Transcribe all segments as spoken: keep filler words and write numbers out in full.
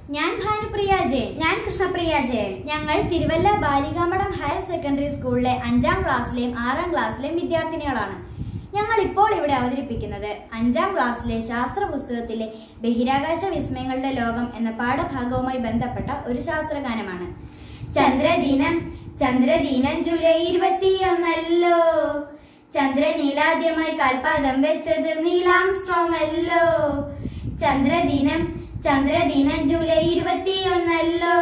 ഞാൻ ഭാനുപ്രിയ ജയൻ. ഞാൻ കൃഷ്ണപ്രിയ ജയൻ. ഞങ്ങൾ തിരുവല്ല ബാലികാമഠം ഹയർ സെക്കൻഡറി സ്കൂളിലെ അഞ്ചാം ക്ലാസ്സിലെയും ആറാം ക്ലാസ്സിലെയും വിദ്യാർത്ഥിനികളാണ്. ഞങ്ങൾ ഇപ്പോൾ ഇവിടെ അവതരിപ്പിക്കുന്നത് അഞ്ചാം ക്ലാസ്സിലെ ശാസ്ത്ര പുസ്തകത്തിലെ ബഹിരാകാശ വിസ്മയങ്ങളുടെ ലോകം എന്ന പാഠഭാഗവുമായി ബന്ധപ്പെട്ട ഒരു ശാസ്ത്രഗാനമാണ്. ചന്ദ്രദിനം ചന്ദ്രദിനം ജൂലൈ ഇരുപത്തിയൊന്നല്ലോ, ചന്ദ്രനീലാദ്യമായി കാൽപാദം വെച്ചത് നീലാംസ്ട്രോങ് അല്ലോ. ചന്ദ്രദിനം ചന്ദ്രദിനം ജൂലൈ ഇരുപത്തിയൊന്നല്ലോ,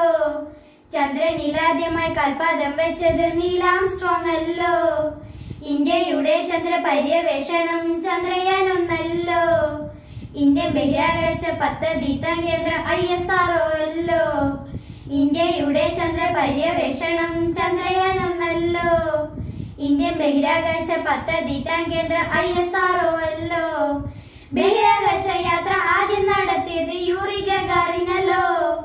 ചന്ദ്രനീലാദ്യമായി കാൽപാദം വെച്ചത് നീലാംസ്ട്രോങ് അല്ലോ. ഇന്ത്യയുടെ ചന്ദ്ര പര്യവേഷണം ചന്ദ്രയാൻ ഒന്നല്ലോ, ഇന്ത്യൻ ബഹിരാകാശ പദ്ധതി കേന്ദ്രം ഐ എസ് ആർ ഒ അല്ലോ. ഇന്ത്യയുടെ ചന്ദ്ര പര്യവേഷണം ചന്ദ്രയാൻ ഒന്നല്ലോ, ഇന്ത്യൻ ബഹിരാകാശ പദ്ധതി കേന്ദ്രം ഐ എസ് ആർ ഒ അല്ലോ. ബഹിരാകാശ യാത്ര ആദ്യം നടത്തിയത് യൂറി ഗഗാറിനല്ലോ,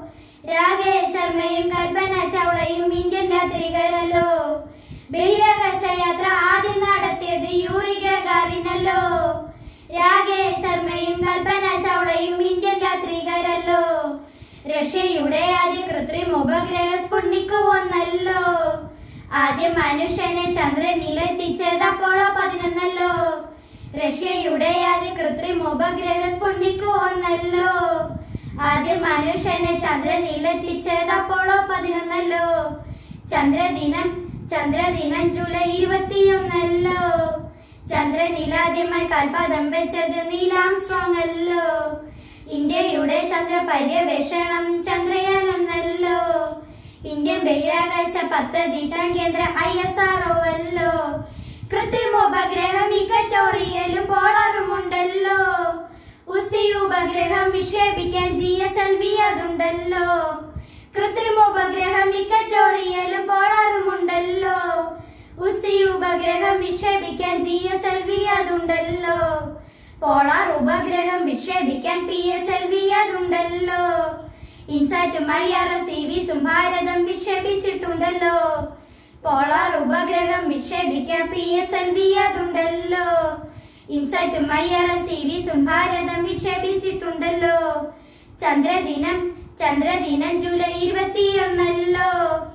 രാകേഷ് ശർമ്മയും കൽപന ചൗളയും ഇന്ത്യൻ യാത്രികരല്ലോ. ബഹിരാകാശ യാത്ര ആദ്യം നടത്തിയത് യൂറി ഗഗാറിനല്ലോ, രാകേഷ് ശർമ്മയും കൽപന ചൗളയും ഇന്ത്യൻ യാത്രികരല്ലോ. റഷ്യയുടെ ആദ്യ കൃത്രിമ ഉപഗ്രഹ സ്പുട്നിക് ഒന്നല്ലോ, ആദ്യം മനുഷ്യനെ ചന്ദ്രനിലെത്തിച്ചത് അപ്പോളോ പതിനൊന്നല്ലോ. റഷ്യയുടെ ആദ്യ കൃത്രിമ ഉപഗ്രഹ സ്പുട്നിക് ഒന്നല്ലോ, ആദ്യം മനുഷ്യനെ ചന്ദ്രനിലെത്തിച്ചത് അപ്പോളോ പതിനൊന്നല്ലോ. ചന്ദ്രദിനം ചന്ദ്രദിനം ജൂലൈ ഇരുപത്തിയൊന്നല്ലോ, ചന്ദ്രനിലാദ്യമായി കാൽപാദം വെച്ചത് നീലാംസ്ട്രോങ് അല്ലോ. ഇന്ത്യയുടെ ചന്ദ്ര പര്യവേഷണം ചന്ദ്രയാൻ ഒന്നല്ലോ, ഇന്ത്യൻ ബഹിരാകാശ പദ്ധതി കേന്ദ്രം ഐ എസ് ആർ ഒ അല്ലോ. കൃത്രിമ ഉപഗ്രഹം ഇക്വറ്റോറിയലും പോളാറും ഉണ്ടല്ലോ, ഉസ്തി ഉപഗ്രഹം വിക്ഷേപിക്കാൻ ജി എസ് എൽ വി അതുണ്ടല്ലോ. കൃത്രിമ ഉപഗ്രഹം ഇക്വറ്റോറിയലും പോളാറും ഉണ്ടല്ലോ, ഉസ്തി ഉപഗ്രഹം വിക്ഷേപിക്കാൻ ജി എസ് എൽ വി അതുണ്ടല്ലോ. പോളാർ ഉപഗ്രഹം വിക്ഷേപിക്കാൻ പി എസ് എൽ വി അതുണ്ടല്ലോ. ഇൻസാറ്റും ഐ ആർ എസ് ഇ വിസും ഭാരതം വിക്ഷേപിച്ചിട്ടുണ്ടല്ലോ. പോളാർ ഉപഗ്രഹം വിക്ഷേപിക്കാൻ പി എസ് എൽ വി അതുണ്ടല്ലോ. ഇൻസാറ്റും ഐ ആർ എസ് ഇ വിസും ഭാരതം വിക്ഷേപിച്ചിട്ടുണ്ടല്ലോ. ചന്ദ്രദിനം ചന്ദ്രദിനം ജൂലൈ ഇരുപത്തിയൊന്നല്ലോ,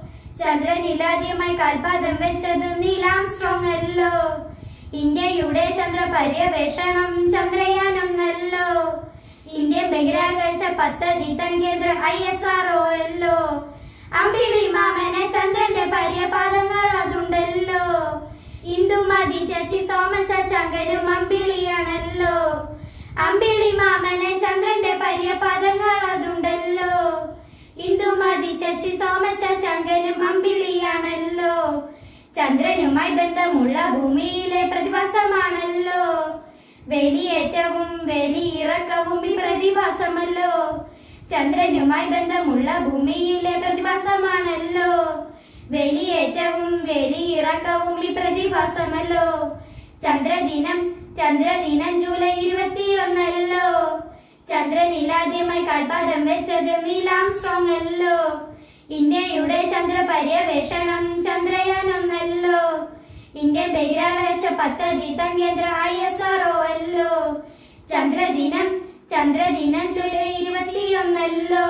ചന്ദ്രനിലാദ്യമായി കാൽപാദം വെച്ചത് നീലാംസ്ട്രോങ് അല്ലോ. ഇന്ത്യയുടെ ചന്ദ്ര പര്യവേഷണം ചന്ദ്രയാൻ ഒന്നല്ലോ, ഇന്ത്യൻ ബഹിരാകാശ പദ്ധതി കേന്ദ്രം ഐ എസ് ആർ ഒ അല്ലോ. അമ്പിളി മാമനെ ചന്ദ്രന്റെ പര്യപാദങ്ങൾ അതുണ്ടല്ലോ, ഇന്ദുമതി ശശി സോമൻ ശശാങ്കനും അമ്പിളിയാണല്ലോ. അമ്പിളി മാമനെ ചന്ദ്രന്റെ പര്യപാദങ്ങൾ അതുണ്ടല്ലോ, ഇന്ദുമതി ശശി സോമൻ ശശാങ്കനും അമ്പിളിയാണല്ലോ. ചന്ദ്രനുമായി ബന്ധമുള്ള ഭൂമിയിലെ പ്രതിഭാസമാണല്ലോ, വേലിയേറ്റവും വേലിയിറക്കവും ഈ പ്രതിഭാസമല്ലോ. ചന്ദ്രനുമായി ബന്ധമുള്ള ഭൂമിയിലെ പ്രതിഭാസമാണല്ലോ, വേലിയേറ്റവും വേലിയിറക്കവും ഈ പ്രതിഭാസമല്ലോ. ചന്ദ്രദിനം ചന്ദ്രദിനം ജൂലൈ ഇരുപത്തിയൊന്നല്ലോ, ചന്ദ്രനിലാദ്യമായി കാൽപാദം വെച്ചത് നീലാംസ്ട്രോങ് അല്ലോ. ഇന്ത്യയുടെ ചന്ദ്ര പര്യവേഷണം ചന്ദ്രയാൻ ഒന്നല്ലോ, ഇന്ത്യൻ ബഹിരാകാശ പദ്ധതി കേന്ദ്രം ഐ എസ് ആർ ഒ അല്ലോ. ചന്ദ്രദിനം ചന്ദ്രദിനം ജൂലൈ ഇരുപത്തിയൊന്നല്ലോ,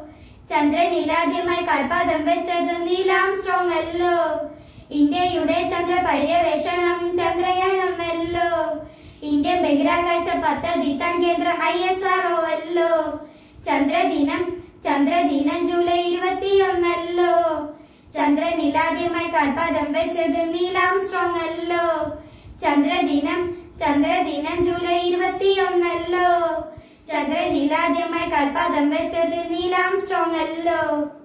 ചന്ദ്രനിലാദ്യമായി കാൽപാദം വെച്ചത് നീലാംസ്ട്രോങ് അല്ലോ. ഇന്ത്യയുടെ ചന്ദ്ര പര്യവേഷണം ചന്ദ്രയാൻ ഒന്നല്ലോ, ഇന്ത്യൻ ബഹിരാകാശ പദ്ധതി കേന്ദ്രം ഐ എസ് ആർ ഒ അല്ലോ. ചന്ദ്രദിനം ചന്ദ്രദിനം ജൂലൈ ഇരുപത്തിയൊന്നല്ലോ, ചന്ദ്രനിലാദ്യമായി കാൽപാദം വെച്ചത് നീലാംസ്ട്രോങ് അല്ലോ. ചന്ദ്രദിനം ചന്ദ്രദിനം ജൂലൈ ഇരുപത്തിയൊന്നല്ലോ, ചന്ദ്രനിലാദ്യമായി കാൽപാദം വെച്ചത് നീലാംസ്ട്രോങ് അല്ലോ.